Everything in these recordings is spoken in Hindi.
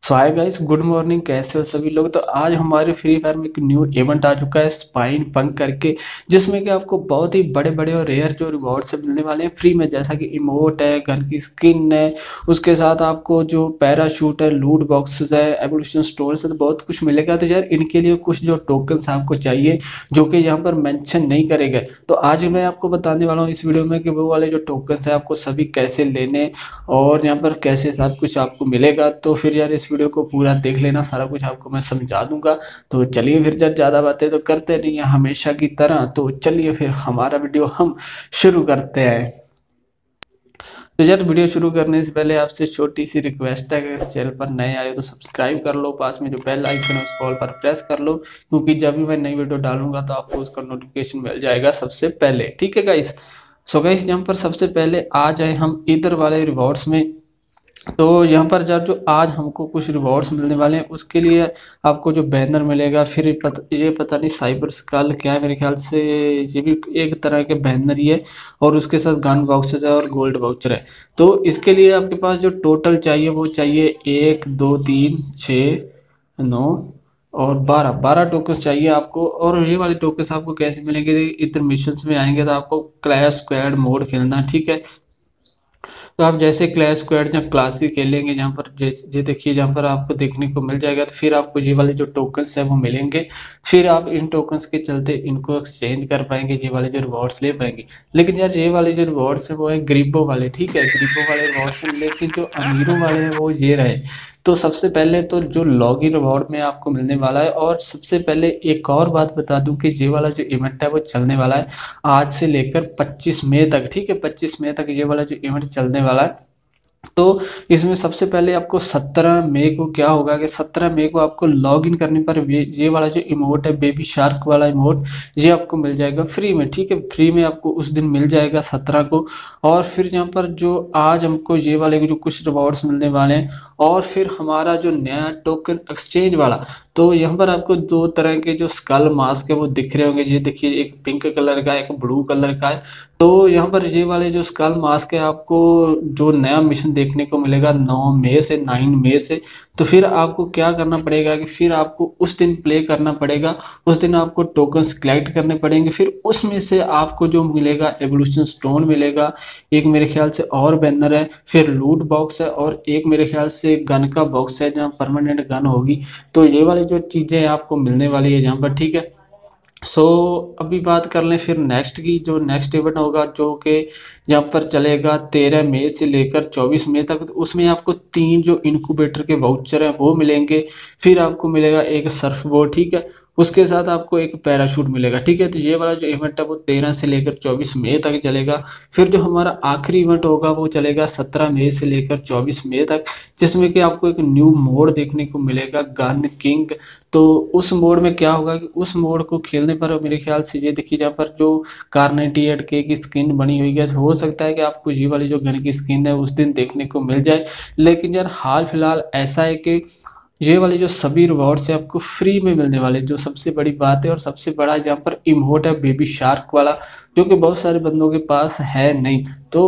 सो हाय गाइस, गुड मॉर्निंग। कैसे हो सभी लोग। तो आज हमारे फ्री फायर में एक न्यू इवेंट आ चुका है स्पाइन पंक करके, जिसमें कि आपको बहुत ही बड़े बड़े और रेयर जो रिवॉर्ड से मिलने वाले हैं फ्री में, जैसा कि इमोट है, गन की स्किन है, उसके साथ आपको जो पैराशूट है, लूट बॉक्सेस है, एवोल्यूशन स्टोन से तो बहुत कुछ मिलेगा। तो यार इनके लिए कुछ जो टोकन्स आपको चाहिए जो कि यहाँ पर मेंशन नहीं करे गए, तो आज मैं आपको बताने वाला हूँ इस वीडियो में कि वो वाले जो टोकन्स है आपको सभी कैसे लेने और यहाँ पर कैसे सब कुछ आपको मिलेगा। तो फिर यार इस वीडियो को पूरा देख लेना, सारा कुछ आपको मैं समझा दूंगा। तो चलिए फिर जब ज़्यादा बातें तो करते नहीं है हमेशा की तरह, तो चलिए फिर हमारा वीडियो हम शुरू करते हैं। तो यार वीडियो शुरू करने से पहले आपसे छोटी सी रिक्वेस्ट है कि अगर चैनल पर नए आए हो तो सब्सक्राइब कर लो, पास में जो बेल आइकन है उसको ऑल पर प्रेस कर लो, क्योंकि जब भी मैं नई वीडियो डालूंगा तो आपको उसका नोटिफिकेशन मिल जाएगा सबसे पहले। ठीक है गाइस। सो गाइस, यहाँ पर सबसे पहले आ जाए हम इधर वाले रिवॉर्ड्स में। तो यहाँ पर यार जो आज हमको कुछ रिवॉर्ड्स मिलने वाले हैं उसके लिए आपको जो बैनर मिलेगा, फिर ये पता नहीं साइबर स्कल क्या है, मेरे ख्याल से ये भी एक तरह के बैनर ही है, और उसके साथ गन बॉक्सेस है और गोल्ड वाउचर है। तो इसके लिए आपके पास जो टोटल चाहिए वो चाहिए 1 2 3 6 9 और 12 टोकन्स चाहिए आपको। और ये वाले टोकन्स आपको कैसे मिलेंगे, इधर मिशंस में आएंगे तो आपको क्लैश स्क्वाड मोड खेलना है, ठीक है। तो आप जैसे क्लैश स्क्वाड या क्लासिक खेलेंगे, जहाँ पर ये देखिए, जहाँ पर आपको देखने को मिल जाएगा, तो फिर आपको ये वाले जो टोकन्स है वो मिलेंगे। फिर आप इन टोकन्स के चलते इनको एक्सचेंज कर पाएंगे, ये वाले जो रिवॉर्ड्स ले पाएंगे। लेकिन यार ये वाले जो रिवॉर्ड्स है वो है गरीबों वाले, ठीक है, गरीबों वाले रिवॉर्ड्स हैं। लेकिन जो अमीरों वाले हैं वो ये रहे। तो सबसे पहले तो जो लॉगिन रिवॉर्ड में आपको मिलने वाला है, और सबसे पहले एक और बात बता दूं कि ये वाला जो इवेंट है वो चलने वाला है आज से लेकर 25 मई तक, ठीक है। 25 मई तक ये वाला जो इवेंट चलने वाला है। तो इसमें सबसे पहले आपको 17 मई को क्या होगा कि 17 मई को आपको लॉग इन करने पर ये वाला जो इमोट है, बेबी शार्क वाला इमोट, ये आपको मिल जाएगा फ्री में, ठीक है। फ्री में आपको उस दिन मिल जाएगा 17 को। और फिर यहाँ पर जो आज हमको ये वाले जो कुछ रिवॉर्ड्स मिलने वाले हैं, और फिर हमारा जो नया टोकन एक्सचेंज वाला, तो यहाँ पर आपको दो तरह के जो स्कल मास्क है वो दिख रहे होंगे। ये देखिए, एक पिंक कलर का, एक ब्लू कलर का है। तो यहाँ पर ये वाले जो स्कल मास्क है आपको जो नया मिशन देखने को मिलेगा 9 मई से 9 मई से। तो फिर आपको क्या करना पड़ेगा कि फिर आपको उस दिन प्ले करना पड़ेगा, उस दिन आपको टोकन्स कलेक्ट करने पड़ेंगे। फिर उसमें से आपको जो मिलेगा एवोल्यूशन स्टोन मिलेगा, एक मेरे ख्याल से और बैनर है, फिर लूट बॉक्स है, और एक मेरे ख्याल से गन का बॉक्स है जहाँ परमानेंट गन होगी। तो ये वाली जो चीज़ें आपको मिलने वाली है यहाँ पर, ठीक है। सो अभी बात कर लें फिर नेक्स्ट की, जो नेक्स्ट इवेंट होगा जो कि यहाँ पर चलेगा 13 मई से लेकर 24 मई तक। तो उसमें आपको 3 जो इनक्यूबेटर के वाउचर हैं वो मिलेंगे। फिर आपको मिलेगा एक सर्फ बोर्ड, ठीक है। उसके साथ आपको एक पैराशूट मिलेगा, ठीक है। तो ये वाला जो इवेंट है वो 13 से लेकर 24 मई तक चलेगा। फिर जो हमारा आखिरी इवेंट होगा वो चलेगा 17 मई से लेकर 24 मई तक, जिसमें कि आपको एक न्यू मोड देखने को मिलेगा, गन किंग। तो उस मोड में क्या होगा कि उस मोड को खेलने पर मेरे ख्याल से ये देखिए, जहाँ पर जो कार 98K की स्किन बनी हुई है, हो सकता है कि आपको ये वाली जो गन की स्किन है उस दिन देखने को मिल जाए। लेकिन यार हाल फिलहाल ऐसा है कि ये वाले जो सभी रिवॉर्ड्स है आपको फ्री में मिलने वाले, जो सबसे बड़ी बात है। और सबसे बड़ा यहाँ पर इमोट है बेबी शार्क वाला, जो कि बहुत सारे बंदों के पास है नहीं। तो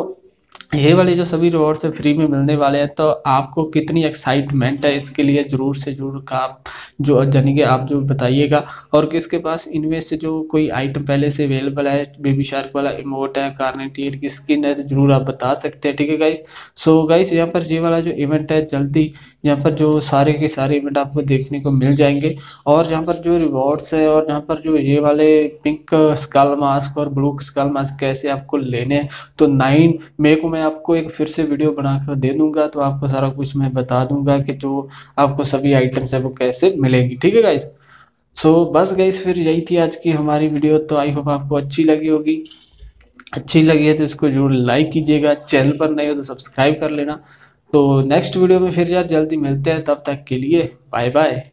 ये वाले जो सभी रिवॉर्ड्स है फ्री में मिलने वाले हैं। तो आपको कितनी एक्साइटमेंट है इसके लिए, जरूर से जरूर का आप जो जानेंगे आप जो बताइएगा। और किसके पास इनमें से जो कोई आइटम पहले से अवेलेबल है, बेबी शार्क वाला इमोट है, कार्नेटिएट की स्किन है, तो जरूर आप बता सकते हैं, ठीक है गाइस। सो गाइस, यहाँ पर ये वाला जो इवेंट है जल्दी यहाँ पर जो सारे के सारे इवेंट आपको देखने को मिल जाएंगे। और यहाँ पर जो रिवॉर्ड्स है, और यहाँ पर जो ये वाले पिंक स्कल मास्क और ब्लू स्कल मास्क कैसे आपको लेने हैं, तो 9 मई को मैं आपको एक फिर से वीडियो बनाकर दे दूंगा। तो आपको सारा कुछ मैं बता दूंगा कि जो आपको सभी आइटम्स है वो कैसे मिलेंगी, ठीक है गाइस। सो बस गाइस, फिर यही थी आज की हमारी वीडियो। तो आई होप आपको अच्छी लगी होगी। अच्छी लगी है तो इसको जरूर लाइक कीजिएगा, चैनल पर नए हो तो सब्सक्राइब कर लेना। तो नेक्स्ट वीडियो में फिर यार जल्दी मिलते हैं, तब तक के लिए बाय बाय।